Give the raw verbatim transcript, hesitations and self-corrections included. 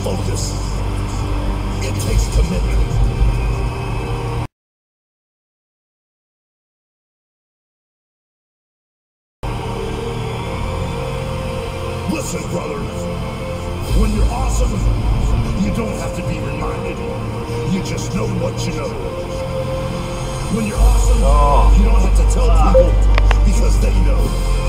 focus. It takes commitment. Listen, brother. When you're awesome, you don't have to be reminded. You just know what you know. When you're awesome, oh. you don't have to tell people because they know.